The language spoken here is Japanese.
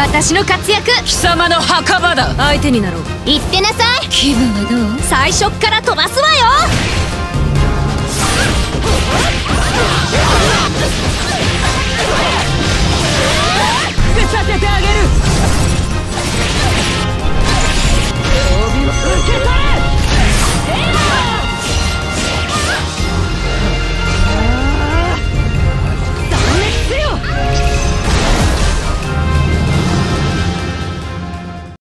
私の活躍。 貴様の墓場だ。 相手になろう。 言ってなさい。 気分はどう？ 最初っから飛ばすわよ。